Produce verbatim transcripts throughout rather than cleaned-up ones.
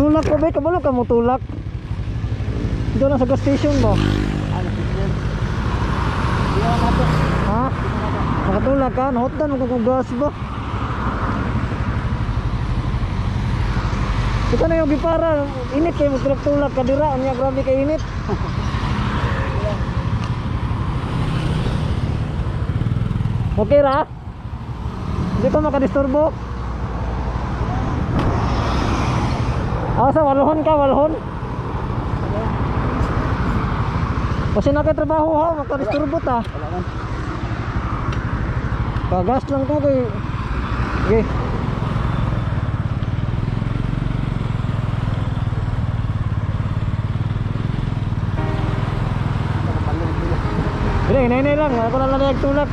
Tulak ko ba? Kabalo ka mo tulak? Doon lang sa gas station ba? Ano station? Di naman nato. Ha? Nakatulak ka? Nahotan mo kung gas ba? Ito na yung gipara. Init kayo magtulak-tulak ka dira. Ano yung grabe kayo init? Okay ra? Hindi ko makadisturbo. Asa, walhon ka, walhon? Kasi nakatrabaho ha, makadisturbo ta. Wala man. Kagas lang to kay. Okay. Hindi, hinay-hinay lang. Ako na lang nagtulak.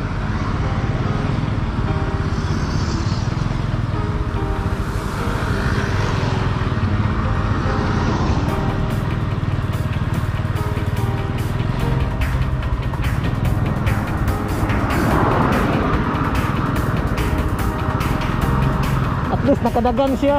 At least nakadagan siya.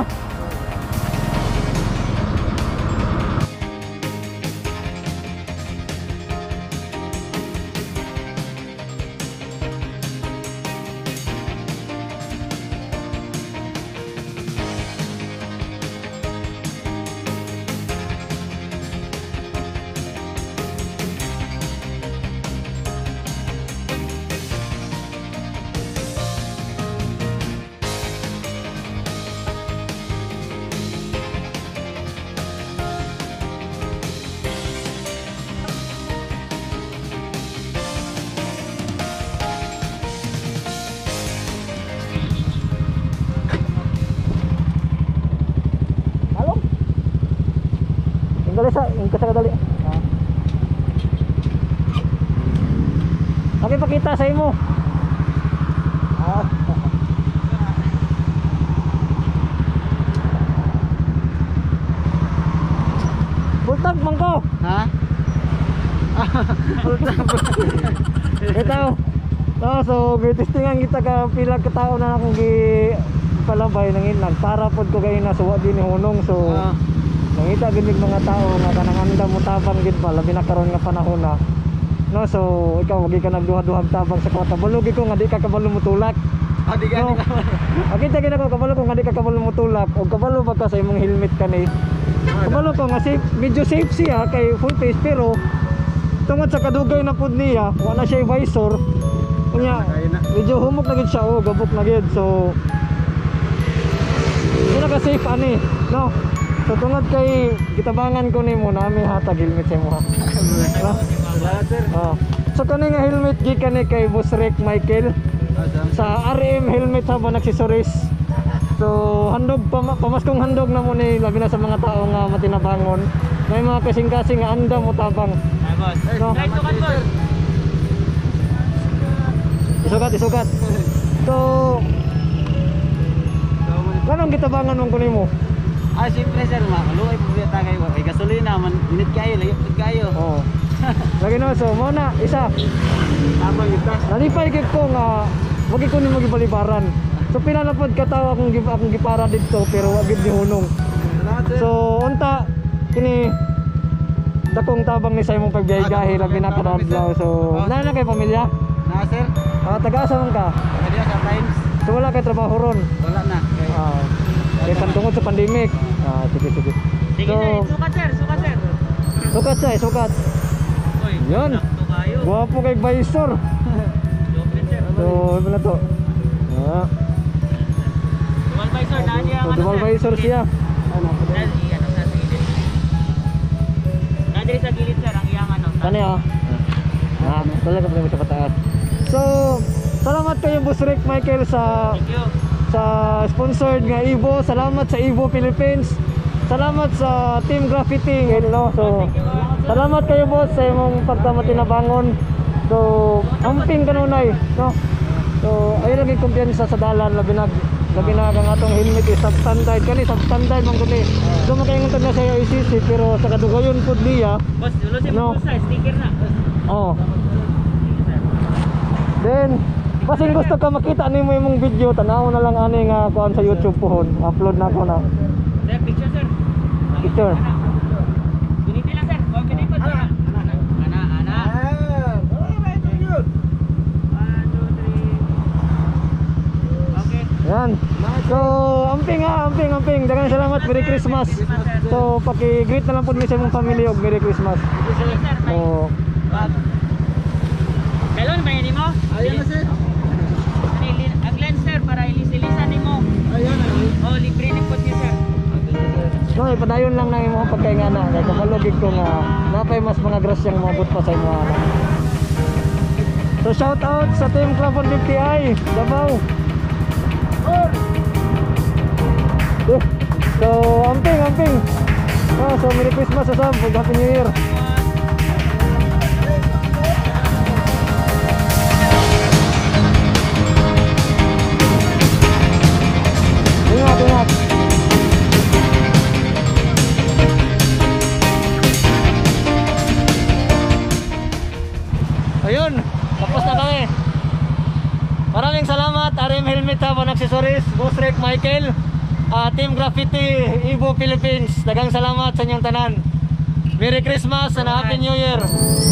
Dali sa, yung kasakadali. Ah. Okay, pakita sa imo. Ah. Bultag man ko. Ha? Bultag. Ito. Oh, so gitistingan kita ka pila ka tao na akong gi palabay nang inang para pod ko kay nasuwa din ni hunong so. Ah. Nangita ginig mga tao nga kanang anda mo tabang gid pa labi na karon nga panahon na. No, so ikaw wagi ka nagduha-duhag tabang sa kwarta. Balugi ko nga di ka kabalo mutulak. Ah, di ka. No. Akita gid ako kabalo ko nga di ka kabalo mutulak o kabalo ba ka sa imong helmet kani. Kabalo ko nga safe, medyo safe siya kay full face pero tungod sa kadugay na pud niya, wala siya visor. Kunya medyo humok na gid siya o gabok na gid so hindi na ka safe ani, no? So tungod kay gitabangan ko nimo na may hatag helmet sa imo ha. Salamat sir. Oh. So kani nga helmet gikan ni kay Boss Rick Michael sa R M Helmet Hub and Accessories. So handog pam pamaskong handog na mo ni labi na sa mga tao nga matinabangon. May mga kasing-kasing nga anda mo tabang. Ay boss. No? Right to cut boss. Isukat, isukat. So kanong gitabangan mong kunin mo? Ah, siyempre sir, makaluay po biya tagay ko. Ay gasolina man, init kayo, layot kayo. Oo. Lagi no, so mo na isa. Tabang ita. Nalipay gid ko nga wag ko nimo gibalibaran. So pinalapod ka tao akong gib akong gipara dito pero wag gid ni hunong. So unta kini dakong tabang ni sa imong pagbiyay-gahi labi na kadadlaw. So naa na kay pamilya? Na sir. Ah, taga-asa man ka? Taga sa Times. So wala kay trabaho ron? Wala na. Ah. Kay pantungod sa pandemic. Ah, sige sige. Sige So, sir, sukat sir, sukat sir. Sukat say, sukat. Oy, Yun. sakto kayo. Guwapo kay visor. Joke sir. So, ano na to? Ah. Dual visor na niya. So, dual visor siya. Ano po din? Ano sa gilid. Nadiri sa gilid sir ang iyang ano. Kani ah. Ah, talaga pa sa pataas. So, salamat kayo Boss Rick Michael sa Thank you. sa sponsored nga Evo. Salamat sa Evo Philippines. Salamat sa Team Graffiti, no? So, salamat kayo boss sa imong pagkamatinabangon. So, amping kanunay, no? So, ayun lagi kumpiyansa sa dalan labi na labi na ang atong helmet is substandard kani substandard man kundi. So, makaingon na sa I C C pero sa kadugayon pud niya. Boss, dulo si No. sa sticker na. Oh. Then, kasing gusto ka makita nimo imong video, tanaw na lang ani nga kuan sa YouTube pohon. Upload na ko na. There picture sir. Picture. Biniti lang sir. O, biniti pa. Ana, ana, ana. One, two, three. Okay. Yan. So, amping ha, amping, amping. Daghang salamat. Merry Christmas. So, paki-greet na lang po niyo sa imong pamilya og Merry Christmas. So, Kailan ba yun mo? Ayan na sir. Ang lens sir, para ilis-ilisan ni mo. Ayan na. O, libre ni po niya sir. no, ipadayon lang na imong pagkaingana. Kaya kamalugig ko nga napay mas mga grasyang mabot pa sa imong anak. So, shout out sa Team Club one fifty I, Davao. Eh, So, amping, amping. Ah, so, Merry Christmas sa Sam. Happy New Year. Ingat, ingat. Ayun, tapos na kami. Maraming salamat R M Helmet Hub Accessories, Boss Rick Michael, uh, Team Graffiti Ibo Philippines. Daghang salamat sa inyong tanan. Merry Christmas and Happy New Year.